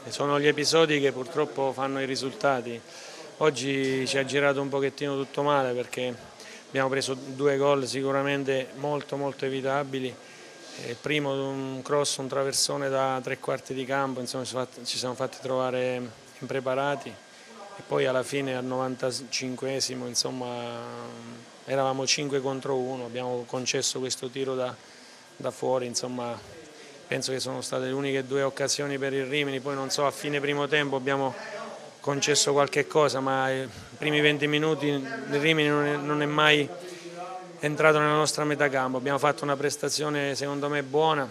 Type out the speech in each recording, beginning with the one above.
Sono gli episodi che purtroppo fanno i risultati. Oggi ci ha girato un pochettino tutto male perché abbiamo preso due gol sicuramente molto evitabili. Il primo un cross, un traversone da tre quarti di campo, insomma ci siamo fatti trovare impreparati e poi alla fine al 95esimo insomma eravamo 5 contro 1, abbiamo concesso questo tiro da fuori, insomma penso che sono state le uniche due occasioni per il Rimini, poi non so, a fine primo tempo abbiamo concesso qualche cosa, ma i primi 20 minuti il Rimini non è mai entrato nella nostra metà campo, abbiamo fatto una prestazione secondo me buona,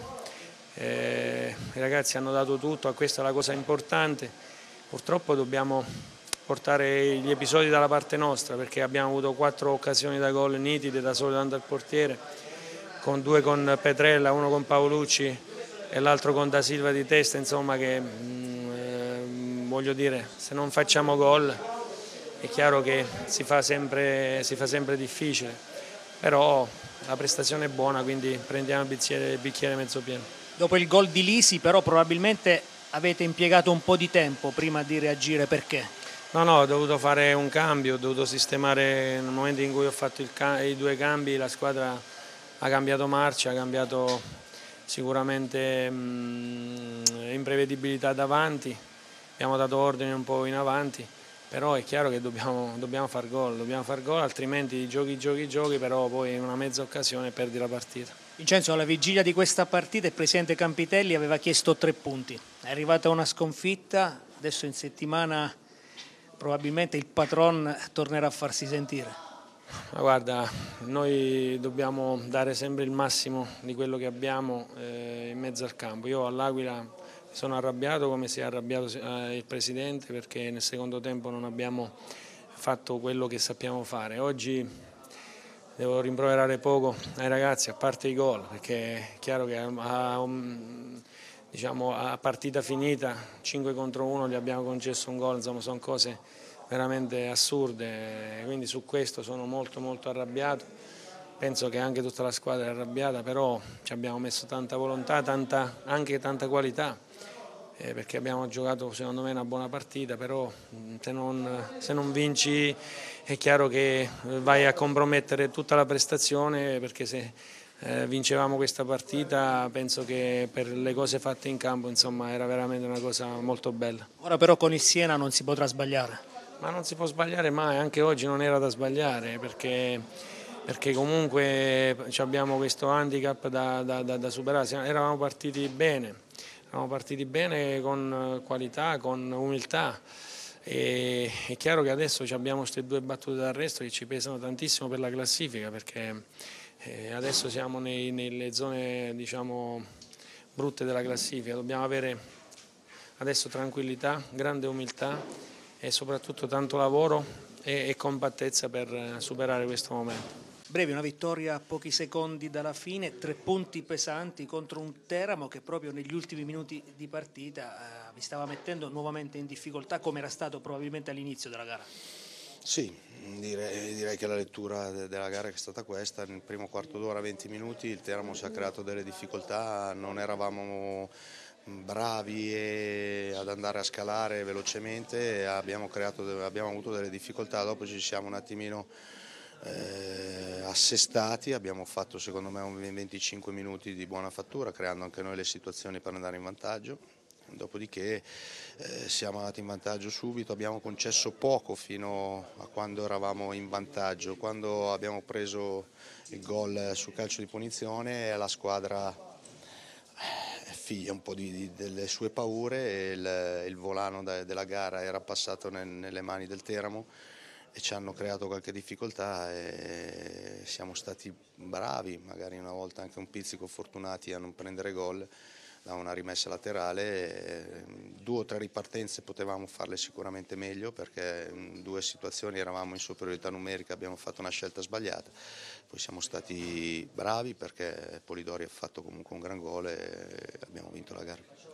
i ragazzi hanno dato tutto, questa è la cosa importante, purtroppo dobbiamo portare gli episodi dalla parte nostra perché abbiamo avuto 4 occasioni da gol nitide da solo davanti al portiere, con 2 con Petrella, uno con Paolucci e l'altro con Da Silva di testa, insomma che voglio dire, se non facciamo gol è chiaro che si fa sempre difficile, però la prestazione è buona, quindi prendiamo il bicchiere mezzo pieno. Dopo il gol di Lisi però probabilmente avete impiegato un po' di tempo prima di reagire, perché? No, ho dovuto fare un cambio, ho dovuto sistemare, nel momento in cui ho fatto i 2 cambi la squadra ha cambiato marcia, ha cambiato sicuramente imprevedibilità davanti, abbiamo dato ordine un po' in avanti, però è chiaro che dobbiamo far gol, altrimenti giochi, però poi in una mezza occasione perdi la partita. Vincenzo, alla vigilia di questa partita il presidente Campitelli aveva chiesto 3 punti, è arrivata una sconfitta, adesso in settimana probabilmente il patron tornerà a farsi sentire. Ma guarda, noi dobbiamo dare sempre il massimo di quello che abbiamo in mezzo al campo. Io all'Aquila mi sono arrabbiato come si è arrabbiato il Presidente perché nel secondo tempo non abbiamo fatto quello che sappiamo fare. Oggi devo rimproverare poco ai ragazzi, a parte i gol, perché è chiaro che a partita finita 5 contro 1 gli abbiamo concesso un gol, insomma sono cose veramente assurde, quindi su questo sono molto arrabbiato, penso che anche tutta la squadra è arrabbiata, però ci abbiamo messo tanta volontà, anche tanta qualità, perché abbiamo giocato secondo me una buona partita, però se non vinci è chiaro che vai a compromettere tutta la prestazione, perché se vincevamo questa partita penso che per le cose fatte in campo insomma era veramente una cosa molto bella. Ora però con il Siena non si potrà sbagliare. Ma non si può sbagliare mai, anche oggi non era da sbagliare perché comunque abbiamo questo handicap da superare, eravamo partiti bene con qualità, con umiltà e è chiaro che adesso abbiamo queste 2 battute d'arresto che ci pesano tantissimo per la classifica perché adesso siamo nelle zone diciamo brutte della classifica, dobbiamo avere adesso tranquillità, grande umiltà e soprattutto tanto lavoro e compattezza per superare questo momento. Brevi, una vittoria a pochi secondi dalla fine, 3 punti pesanti contro un Teramo che proprio negli ultimi minuti di partita vi stava mettendo nuovamente in difficoltà, come era stato probabilmente all'inizio della gara. Sì, direi che la lettura della gara è stata questa. Nel primo quarto d'ora, 20 minuti, il Teramo si è creato delle difficoltà, non eravamo bravi ad andare a scalare velocemente e abbiamo avuto delle difficoltà, dopo ci siamo un attimino assestati, abbiamo fatto secondo me 25 minuti di buona fattura, creando anche noi le situazioni per andare in vantaggio. Dopodiché siamo andati in vantaggio subito, abbiamo concesso poco fino a quando eravamo in vantaggio. Quando abbiamo preso il gol sul calcio di punizione la squadra figlia un po' delle sue paure e il volano della gara era passato nelle mani del Teramo e ci hanno creato qualche difficoltà e siamo stati bravi, magari una volta anche un pizzico fortunati a non prendere gol da una rimessa laterale. 2 o 3 ripartenze potevamo farle sicuramente meglio perché in 2 situazioni eravamo in superiorità numerica, abbiamo fatto una scelta sbagliata, poi siamo stati bravi perché Polidori ha fatto comunque un gran gol e abbiamo vinto la gara.